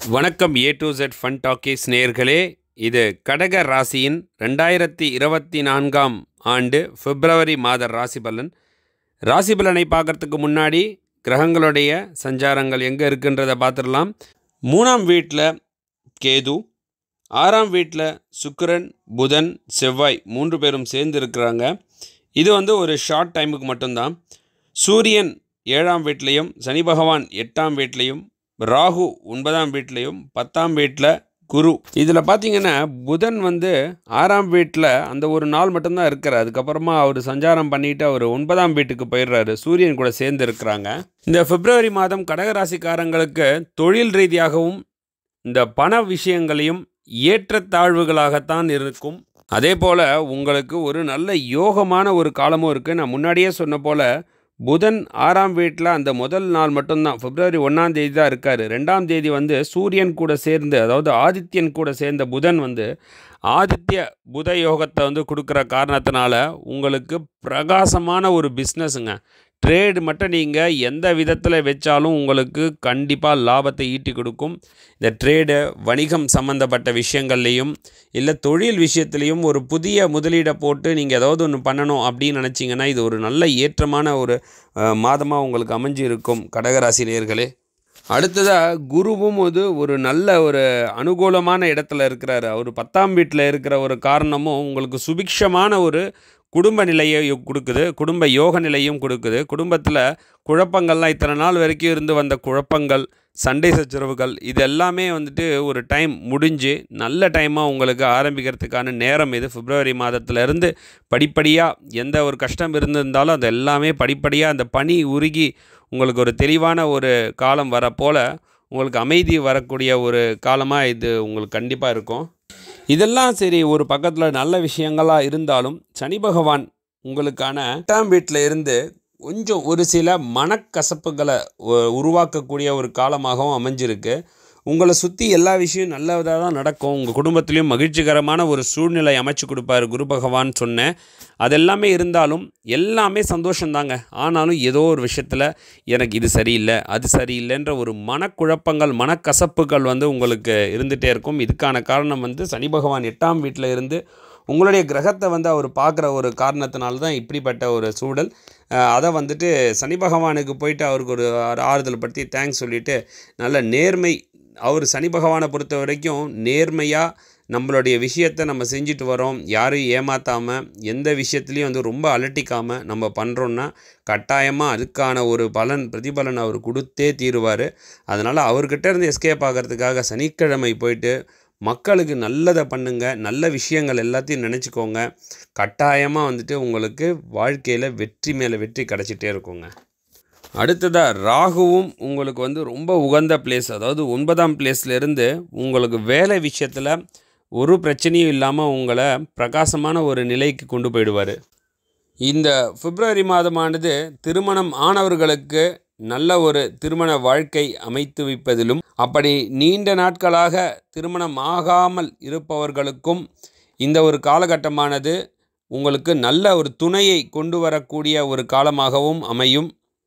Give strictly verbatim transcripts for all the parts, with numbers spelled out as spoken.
வணக்கம். A to Z fun talkies நேயர்களே, இது கடக ராசியின் ரெண்டாயிரத்தி இருபத்தி நான்காம் ஆண்டு பிப்ரவரி மாத ராசி பலன். ராசி பலனை பார்க்கறதுக்கு முன்னாடி கிரகங்களுடைய சஞ்சாரங்கள் எங்கே இருக்குன்றதை பார்த்துடலாம். மூணாம் வீட்டில் கேது, ஆறாம் வீட்டில் சுக்கிரன், புதன், செவ்வாய் மூன்று பேரும் சேர்ந்து இருக்கிறாங்க. இது வந்து ஒரு ஷார்ட் டைமுக்கு மட்டும்தான். சூரியன் ஏழாம் வீட்லேயும், சனி பகவான் எட்டாம் வீட்லேயும், ராகு ஒன்பதாம் வீட்லேயும், பத்தாம் வீட்டில் குரு. இதில் பார்த்திங்கன்னா புதன் வந்து ஆறாம் வீட்டில் அந்த ஒரு நாள் மட்டும்தான் இருக்கிறார். அதுக்கப்புறமா அவர் சஞ்சாரம் பண்ணிவிட்டு அவர் ஒன்பதாம் வீட்டுக்கு போயிடுறாரு. சூரியன் கூட சேர்ந்து இருக்கிறாங்க. இந்த பிப்ரவரி மாதம் கடகராசிக்காரங்களுக்கு தொழில் ரீதியாகவும் இந்த பண விஷயங்களையும் ஏற்றத்தாழ்வுகளாகத்தான் இருக்கும். அதே போல் உங்களுக்கு ஒரு நல்ல யோகமான ஒரு காலமும் இருக்குது. நான் முன்னாடியே சொன்ன போல் புதன் ஆறாம் வீட்டில் அந்த முதல் நாள் மட்டும்தான், பிப்ரவரி ஒன்றாம் தேதி தான் இருக்கார். ரெண்டாம் தேதி வந்து சூரியன் கூட சேர்ந்து, அதாவது ஆதித்யன் கூட சேர்ந்த புதன் வந்து ஆதித்ய புத யோகத்தை வந்து கொடுக்குற காரணத்தினால உங்களுக்கு பிரகாசமான ஒரு பிஸ்னஸுங்க. ட்ரேடு மட்டும் நீங்கள் எந்த விதத்தில் வச்சாலும் உங்களுக்கு கண்டிப்பாக லாபத்தை ஈட்டி கொடுக்கும். இந்த ட்ரேடு வணிகம் சம்மந்தப்பட்ட விஷயங்கள்லேயும் இல்லை தொழில் விஷயத்துலேயும் ஒரு புதிய முதலீடை போட்டு நீங்கள் ஏதாவது ஒன்று பண்ணணும் அப்படின்னு நினச்சிங்கன்னா இது ஒரு நல்ல ஏற்றமான ஒரு மாதமாக உங்களுக்கு அமைஞ்சு இருக்கும் கடகராசி நேயர்களே. அடுத்ததாக குருவும் அது ஒரு நல்ல ஒரு அனுகூலமான இடத்துல இருக்கிறாரு. அவர் பத்தாம் வீட்டில் இருக்கிற ஒரு காரணமும் உங்களுக்கு சுபிக்ஷமான ஒரு குடும்ப நிலையை கொடுக்குது, குடும்ப யோக நிலையும் கொடுக்குது. குடும்பத்தில் குழப்பங்கள்லாம் இத்தனை நாள் வரைக்கும் இருந்து வந்த குழப்பங்கள், சண்டை சச்சரவுகள், இது எல்லாமே வந்துட்டு ஒரு டைம் முடிஞ்சு நல்ல டைமாக உங்களுக்கு ஆரம்பிக்கிறதுக்கான நேரம் இது. பிப்ரவரி மாதத்துலேருந்து படிப்படியாக எந்த ஒரு கஷ்டம் இருந்திருந்தாலும் அது எல்லாமே படிப்படியாக அந்த பனி உருகி உங்களுக்கு ஒரு தெளிவான ஒரு காலம் வரப்போல் உங்களுக்கு அமைதி வரக்கூடிய ஒரு காலமாக இது உங்களுக்கு கண்டிப்பாக இருக்கும். இதெல்லாம் சரி, ஒரு பக்கத்தில் நல்ல விஷயங்களாக இருந்தாலும் சனி பகவான் உங்களுக்கான எட்டாம் வீட்டில் இருந்து கொஞ்சம் ஒரு சில மனக்கசப்புகளை உருவாக்கக்கூடிய ஒரு காலமாகவும் அமைஞ்சிருக்கு. உங்களை சுற்றி எல்லா விஷயம் நல்லதாக தான் நடக்கும். உங்கள் குடும்பத்துலேயும் மகிழ்ச்சிகரமான ஒரு சூழ்நிலை அமைச்சு கொடுப்பாரு குரு பகவான் சொன்னேன். அதெல்லாமே இருந்தாலும் எல்லாமே சந்தோஷந்தாங்க. ஆனாலும் ஏதோ ஒரு விஷயத்தில் எனக்கு இது சரியில்லை, அது சரியில்லைன்ற ஒரு மனக்குழப்பங்கள், மனக்கசப்புகள் வந்து உங்களுக்கு இருந்துகிட்டே இருக்கும். இதுக்கான காரணம் வந்து சனி பகவான் எட்டாம் வீட்டில் இருந்து உங்களுடைய கிரகத்தை வந்து அவர் பார்க்குற ஒரு காரணத்தினால தான் இப்படிப்பட்ட ஒரு சூழல். அதை வந்துட்டு சனி பகவானுக்கு போயிட்டு அவருக்கு ஒரு ஆறுதல் படுத்தி தேங்க்ஸ் சொல்லிவிட்டு நல்ல நேர்மை, அவர் சனி பகவானை பொறுத்த வரைக்கும் நேர்மையாக நம்மளுடைய விஷயத்தை நம்ம செஞ்சுட்டு வரோம், யாரையும் ஏமாற்றாமல் எந்த விஷயத்துலையும் வந்து ரொம்ப அலட்டிக்காமல் நம்ம பண்ணுறோன்னா கட்டாயமாக அதுக்கான ஒரு பலன் பிரதிபலன் அவர் கொடுத்தே தீருவார். அதனால் அவர்கிட்ட இருந்து எஸ்கேப் ஆகிறதுக்காக சனிக்கிழமை போயிட்டு மக்களுக்கு நல்லதை பண்ணுங்கள், நல்ல விஷயங்கள் எல்லாத்தையும் நினச்சிக்கோங்க. கட்டாயமாக வந்துட்டு உங்களுக்கு வாழ்க்கையில் வெற்றி மேலே வெற்றி கிடச்சிட்டே இருக்குங்க. அடுத்ததாக ராகுவும் உங்களுக்கு வந்து ரொம்ப உகந்த பிளேஸ், அதாவது ஒன்பதாம் பிளேஸ்லேருந்து உங்களுக்கு வேலை விஷயத்தில் ஒரு பிரச்சனையும் இல்லாமல் உங்களை பிரகாசமான ஒரு நிலைக்கு கொண்டு போயிடுவார். இந்த பிப்ரவரி மாதமானது திருமணம் ஆனவர்களுக்கு நல்ல ஒரு திருமண வாழ்க்கை அமைத்து வைப்பதிலும், அப்படி நீண்ட நாட்களாக திருமணம் ஆகாமல் இருப்பவர்களுக்கும் இந்த ஒரு காலகட்டமானது உங்களுக்கு நல்ல ஒரு துணையை கொண்டு வரக்கூடிய ஒரு காலமாகவும் அமையும்.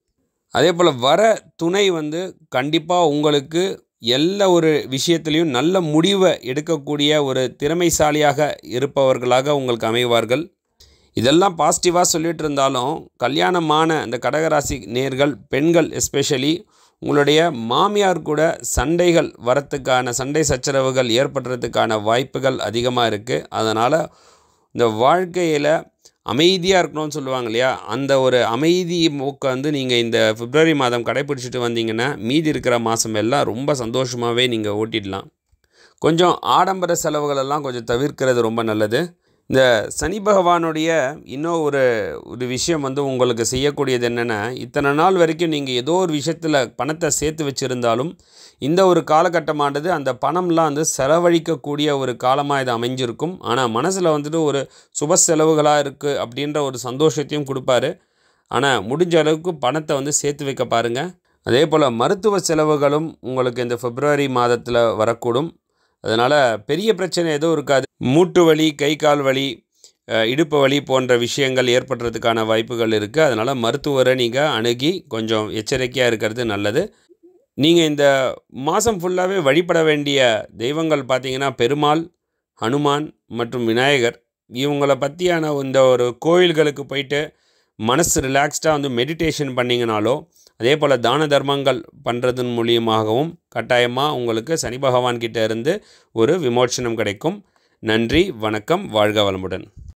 அதே போல் வர துணை வந்து கண்டிப்பாக உங்களுக்கு எல்லா ஒரு விஷயத்துலேயும் நல்ல முடிவை எடுக்கக்கூடிய ஒரு திறமைசாலியாக இருப்பவர்களாக உங்களுக்கு அமைவார்கள். இதெல்லாம் பாசிட்டிவாக சொல்லிகிட்டு இருந்தாலும் கல்யாணமான இந்த கடகராசி நேர்கள், பெண்கள் எஸ்பெஷலி உங்களுடைய மாமியார் கூட சண்டைகள் வரத்துக்கான, சண்டை சச்சரவுகள் ஏற்படுறதுக்கான வாய்ப்புகள் அதிகமாக இருக்குது. அதனால் இந்த வாழ்க்கையில் அமைதியாக இருக்கணும்னு சொல்லுவாங்க இல்லையா, அந்த ஒரு அமைதி மூக்கை வந்து நீங்கள் இந்த பிப்ரவரி மாதம் கடைப்பிடிச்சிட்டு வந்தீங்கன்னா மீதி இருக்கிற மாதம் எல்லாம் ரொம்ப சந்தோஷமாகவே நீங்கள் ஓட்டிடலாம். கொஞ்சம் ஆடம்பர செலவுகளெல்லாம் கொஞ்சம் தவிர்க்கிறது ரொம்ப நல்லது. இந்த சனி பகவானுடைய இன்னும் ஒரு ஒரு விஷயம் வந்து உங்களுக்கு செய்யக்கூடியது என்னென்னா, இத்தனை நாள் வரைக்கும் நீங்கள் ஏதோ ஒரு விஷயத்தில் பணத்தை சேர்த்து வச்சுருந்தாலும் இந்த ஒரு காலகட்டமானது அந்த பணம்லாம் வந்து செலவழிக்கக்கூடிய ஒரு காலமாக இது அமைஞ்சிருக்கும். ஆனால் மனசில் வந்துட்டு ஒரு சுப செலவுகளாக இருக்குது அப்படின்ற ஒரு சந்தோஷத்தையும் கொடுப்பாரு. ஆனால் முடிஞ்ச அளவுக்கு பணத்தை வந்து சேர்த்து வைக்க பாருங்கள். அதே போல் மருத்துவ செலவுகளும் உங்களுக்கு இந்த பிப்ரவரி மாதத்தில் வரக்கூடும். அதனால் பெரிய பிரச்சனை எதுவும் இருக்காது. மூட்டு வலி, கை கால் வலி, இடுப்பு வலி போன்ற விஷயங்கள் ஏற்படுறதுக்கான வாய்ப்புகள் இருக்குது. அதனால் மருத்துவரை நீங்கள் அணுகி கொஞ்சம் எச்சரிக்கையாக இருக்கிறது நல்லது. நீங்கள் இந்த மாதம் ஃபுல்லாகவே வழிபட வேண்டிய தெய்வங்கள் பார்த்தீங்கன்னா பெருமாள், ஹனுமான் மற்றும் விநாயகர். இவங்கள பற்றியான இந்த ஒரு கோயில்களுக்கு போயிட்டு மனசு ரிலாக்ஸ்டாக வந்து மெடிடேஷன் பண்ணிங்கனாலோ, அதே போல் தான தர்மங்கள் பண்ணுறதன் மூலியமாகவும் கட்டாயமாக உங்களுக்கு சனி பகவான் கிட்ட இருந்து ஒரு விமோச்சனம் கிடைக்கும். நன்றி, வணக்கம், வாழ்க வளமுடன்.